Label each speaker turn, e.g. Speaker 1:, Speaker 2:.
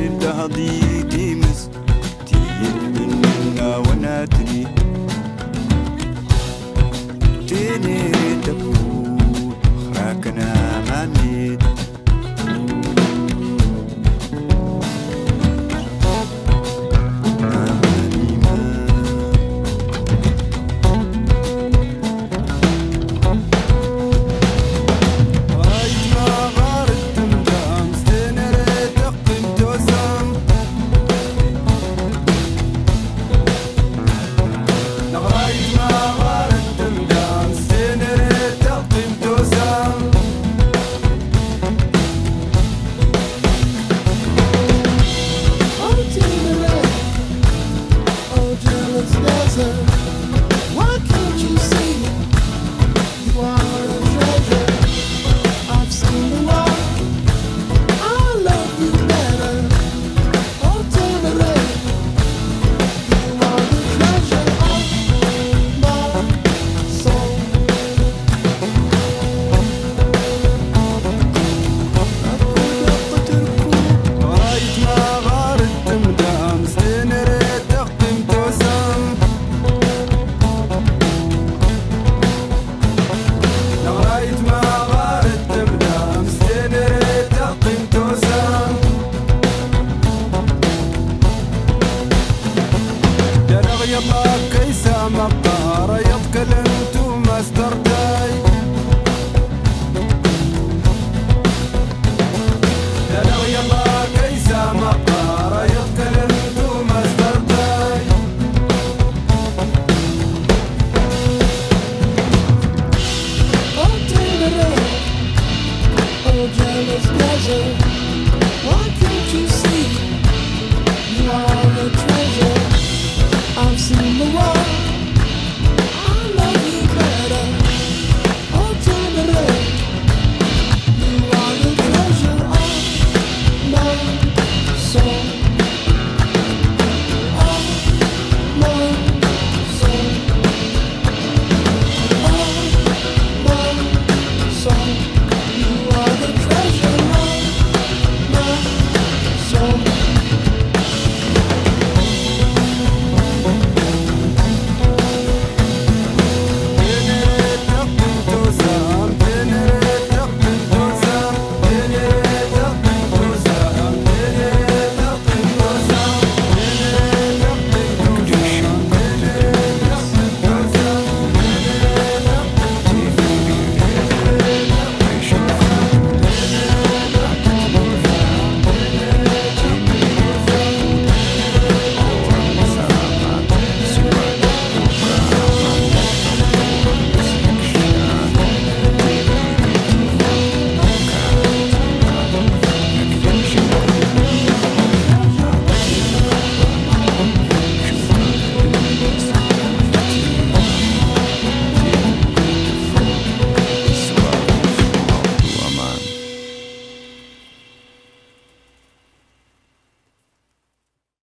Speaker 1: تهديدي مس تيمنا وناتني تيني تكون خراكنا مانيت
Speaker 2: Why can't you see you are a treasure? I've seen the world, I love you better. Oh, Tenere, you are the treasure of my soul.
Speaker 1: رايت ما غارت مدام سنري تقدم توسم رايت ما غارت مدام سنري تقدم توسم درغ يلا كيسا مقار يبكلنت مسترتاي درغ يلا كيسا مقار يبكلنت مسترتاي
Speaker 2: Oh, Tenere, oh, jealous desert. Why can't you see you are a treasure? I've seen the world.